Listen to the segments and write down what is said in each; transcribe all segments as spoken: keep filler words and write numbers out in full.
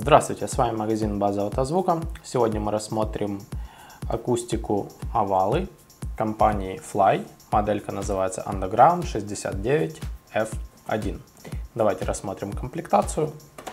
Здравствуйте, с вами магазин База Автозвука. Сегодня мы рассмотрим акустику Овалы компании Fly. Моделька называется Underground шестьдесят девять эф один. Давайте рассмотрим комплектацию.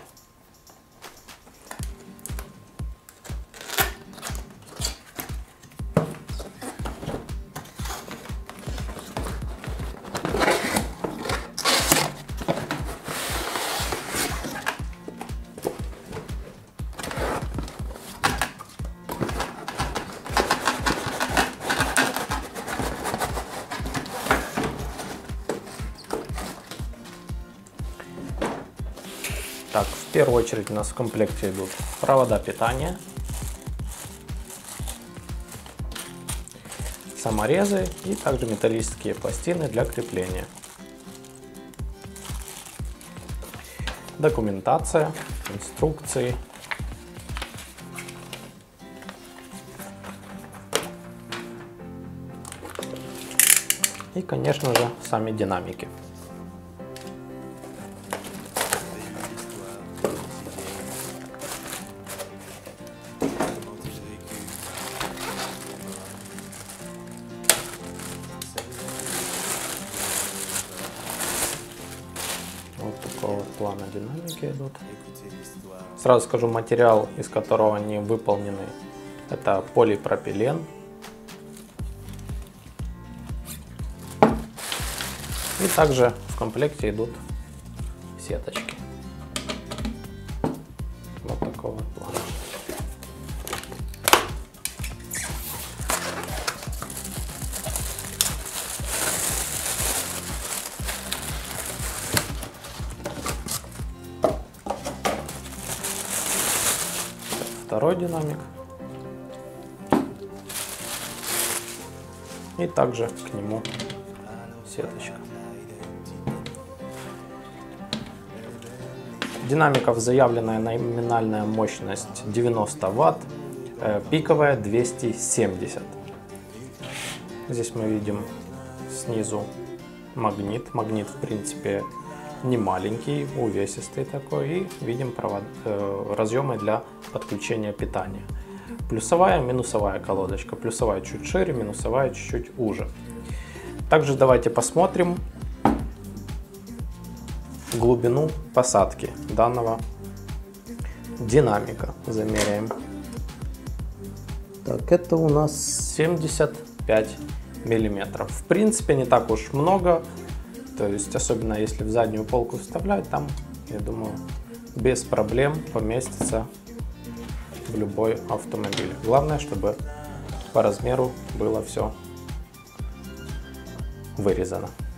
Так, в первую очередь у нас в комплекте идут провода питания, саморезы и также металлические пластины для крепления. Документация, инструкции. И, конечно же, сами динамики. Вот такого вот плана динамики идут. Сразу скажу, материал, из которого они выполнены, это полипропилен. И также в комплекте идут сеточки. Вот такого вот плана. Второй динамик. И также к нему сеточка. Динамиков заявленная номинальная мощность девяносто ватт, пиковая двести семьдесят. Здесь мы видим снизу магнит. Магнит, в принципе, не маленький, увесистый такой. И видим провод, э, разъемы для подключения питания. Плюсовая, минусовая колодочка. Плюсовая чуть шире, минусовая чуть-чуть уже. Также давайте посмотрим глубину посадки данного динамика. Замеряем. Так, это у нас семьдесят пять миллиметров. В принципе, не так уж много. То есть, особенно если в заднюю полку вставлять, там, я думаю, без проблем поместится в любой автомобиль. Главное, чтобы по размеру было все вырезано.